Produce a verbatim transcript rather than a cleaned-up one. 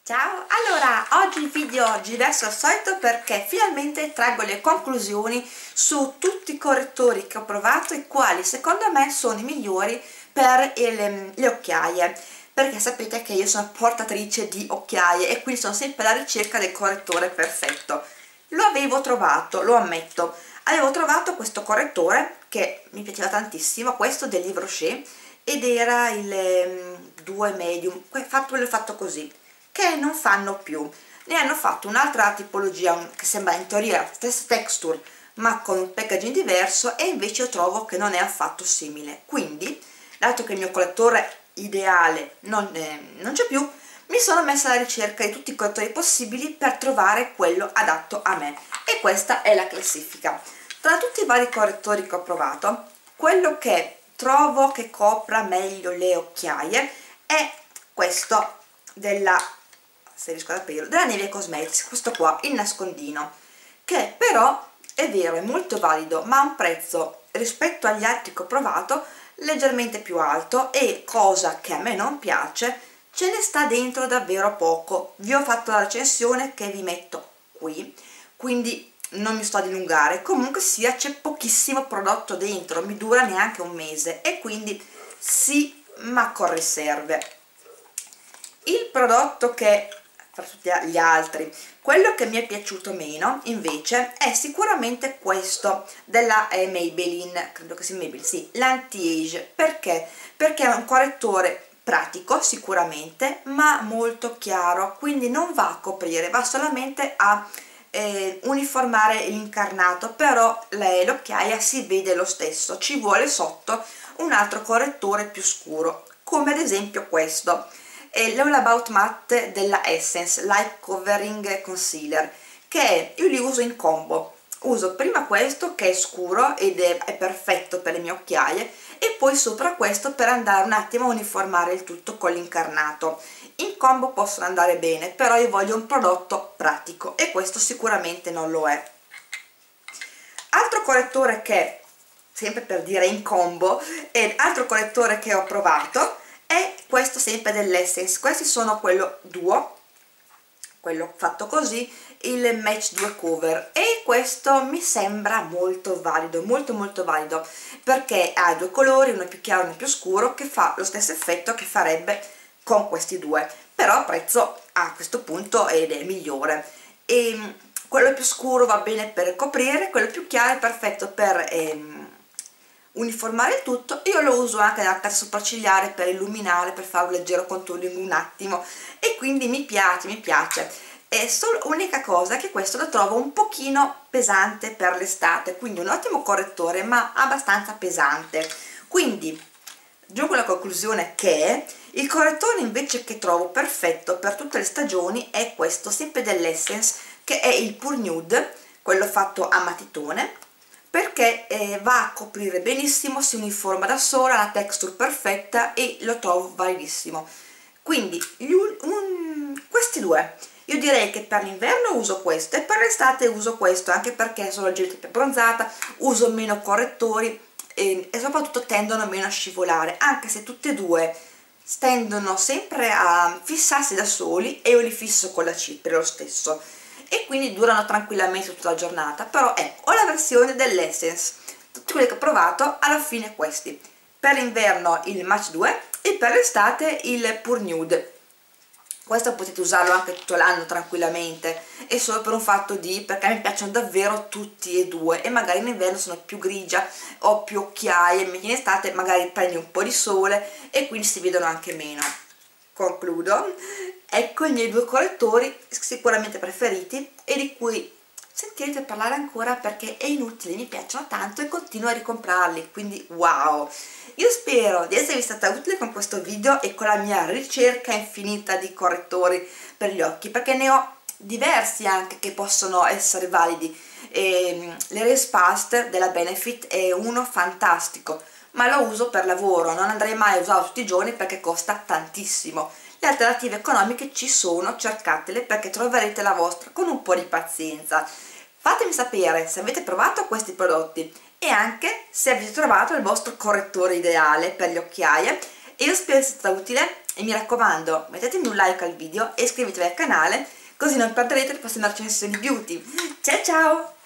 Ciao, allora oggi il video oggi è diverso dal solito perché finalmente traggo le conclusioni su tutti i correttori che ho provato e quali secondo me sono i migliori per le, le occhiaie, perché sapete che io sono portatrice di occhiaie e quindi sono sempre alla ricerca del correttore perfetto. Lo avevo trovato, lo ammetto, avevo trovato questo correttore che mi piaceva tantissimo, questo del Yves Rocher, ed era il due medium, fatto, l'ho fatto così, che non fanno più. Ne hanno fatto un'altra tipologia che sembra in teoria la stessa texture ma con un packaging diverso, e invece io trovo che non è affatto simile. Quindi, dato che il mio collettore ideale non, eh, non c'è più, mi sono messa alla ricerca di tutti i correttori possibili per trovare quello adatto a me, e questa è la classifica. Tra tutti i vari correttori che ho provato, quello che trovo che copra meglio le occhiaie è questo della, se riesco ad aprirlo, della Nivea Cosmetics, questo qua, il nascondino, che però è vero, è molto valido, ma ha un prezzo rispetto agli altri che ho provato leggermente più alto, e cosa che a me non piace, ce ne sta dentro davvero poco. Vi ho fatto la recensione che vi metto qui, quindi non mi sto a dilungare. Comunque sia, c'è pochissimo prodotto dentro, mi dura neanche un mese, e quindi sì, ma con riserve. Il prodotto che, tra tutti gli altri, quello che mi è piaciuto meno invece è sicuramente questo della eh, Maybelline, credo che sia Maybelline, sì, l'anti-age. Perché? Perché è un correttore pratico sicuramente, ma molto chiaro, quindi non va a coprire, va solamente a eh, uniformare l'incarnato, però l'occhiaia si vede lo stesso. Ci vuole sotto un altro correttore più scuro, come ad esempio questo, è l'All About Matte della Essence Light Covering Concealer, che io li uso in combo. Uso prima questo che è scuro ed è, è perfetto per le mie occhiaie, e poi sopra questo per andare un attimo a uniformare il tutto con l'incarnato. In combo possono andare bene, però io voglio un prodotto pratico e questo sicuramente non lo è. Altro correttore che, sempre per dire in combo, è altro correttore che ho provato è questo sempre dell'Essence. Questi sono quello duo, quello fatto così, il Match due Cover, e questo mi sembra molto valido, molto molto valido, perché ha due colori, uno più chiaro e uno più scuro, che fa lo stesso effetto che farebbe con questi due, però a prezzo a questo punto ed è migliore. E quello più scuro va bene per coprire, quello più chiaro è perfetto per ehm, uniformare il tutto. Io lo uso anche nella carta sopraccigliare per illuminare, per fare un leggero contouring un attimo, e quindi mi piace, mi piace. È solo unica cosa che questo lo trovo un pochino pesante per l'estate, quindi un ottimo correttore ma abbastanza pesante. Quindi giungo alla conclusione che il correttore invece che trovo perfetto per tutte le stagioni è questo, sempre dell'Essence, che è il Pure Nude, quello fatto a matitone, perché eh, va a coprire benissimo, si uniforma da sola, la texture perfetta e lo trovo validissimo. Quindi gli, un, questi due, io direi che per l'inverno uso questo e per l'estate uso questo, anche perché sono leggermente più bronzata, uso meno correttori e, e soprattutto tendono meno a scivolare, anche se tutti e due tendono sempre a fissarsi da soli e io li fisso con la cipria lo stesso, e quindi durano tranquillamente tutta la giornata. Però ecco, ho la versione dell'Essence, tutti quelli che ho provato alla fine questi, per l'inverno il Match due e per l'estate il Pure Nude. Questo potete usarlo anche tutto l'anno tranquillamente, è solo per un fatto di, perché mi piacciono davvero tutti e due, e magari in inverno sono più grigia, ho più occhiaie, in estate magari prendi un po' di sole e quindi si vedono anche meno. Concludo, ecco i miei due correttori sicuramente preferiti e di cui sentirete parlare ancora perché è inutile, mi piacciono tanto e continuo a ricomprarli, quindi wow! Io spero di esservi stata utile con questo video e con la mia ricerca infinita di correttori per gli occhi, perché ne ho diversi anche che possono essere validi. E l'Erase Past della Benefit è uno fantastico, ma lo uso per lavoro, non andrei mai a usarlo tutti i giorni perché costa tantissimo. Le alternative economiche ci sono, cercatele perché troverete la vostra con un po' di pazienza. Fatemi sapere se avete provato questi prodotti e anche se avete trovato il vostro correttore ideale per le occhiaie, e io spero sia stata utile e mi raccomando mettetemi un like al video e iscrivetevi al canale così non perderete le prossime recensioni beauty. Ciao ciao!